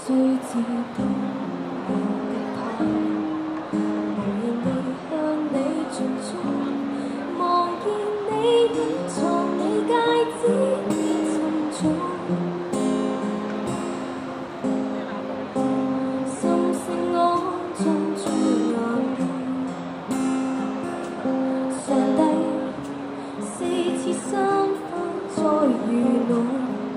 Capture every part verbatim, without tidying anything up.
需知道我的他，無言地向你盡忠，望見你隱藏你戒指已沉重，心聲安裝在眼內，上帝四次三番再遇我。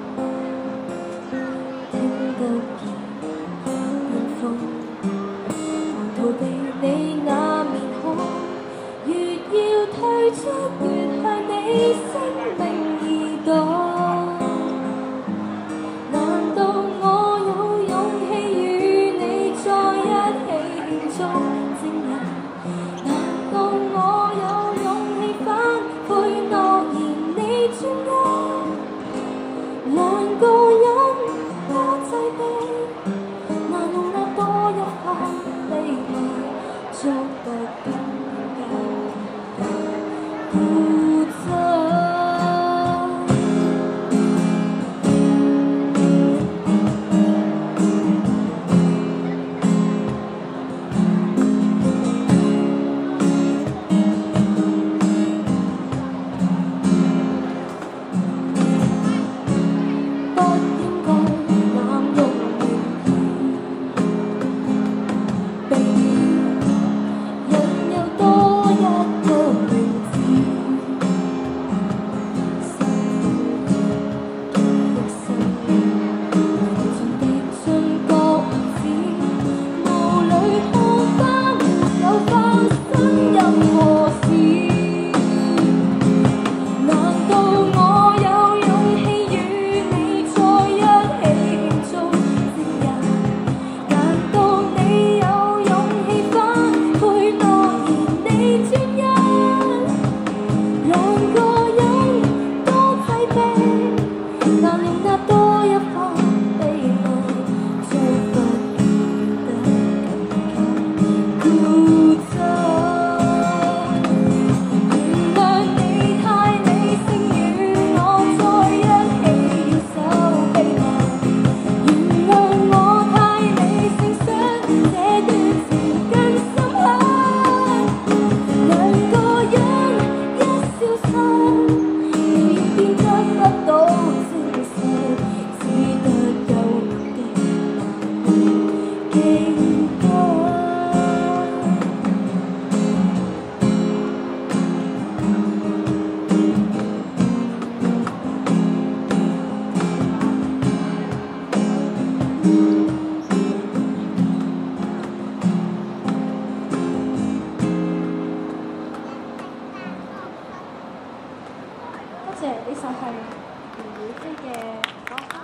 逃避你那面孔，越要退出，越向你生命移動。難道我有勇氣與你再一起慶祝正日？難道我有勇氣反悔諾言你專一？兩個人多擠迫，難容納多一刻。 做不到的固執。多謝，呢首係吳雨霏嘅《火花》。